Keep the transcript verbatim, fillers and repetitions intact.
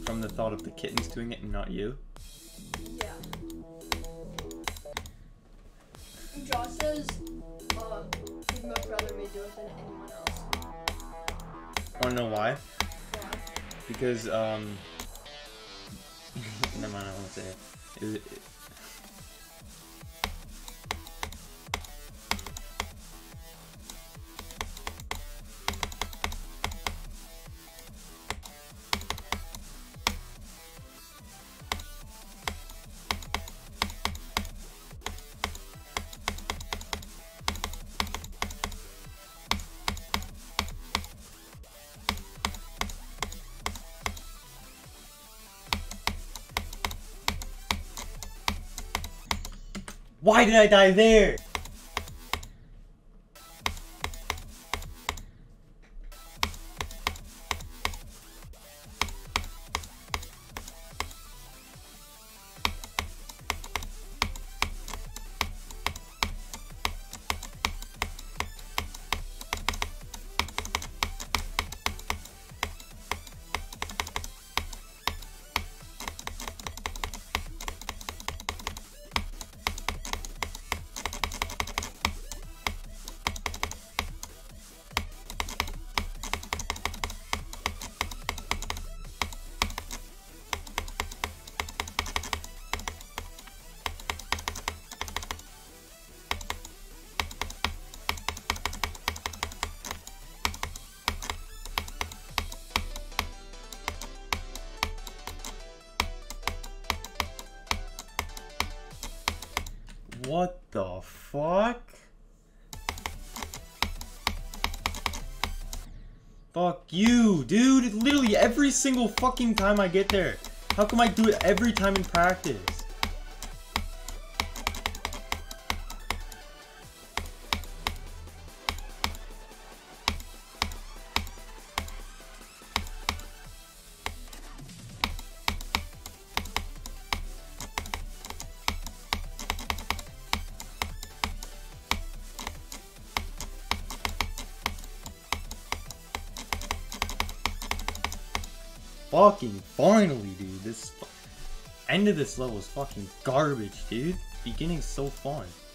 from the thought of the kittens doing it and not you? Yeah. Josh says, uh, he'd much rather me do it than anyone else. Wanna know why? Why? Because, um... never mind, I won't say it. It, it Why did I die there? What the fuck? Fuck you, dude. Literally every single fucking time I get there. How come I do it every time in practice? Fucking finally, dude. This end of this level is fucking garbage, dude. Beginning's so fun.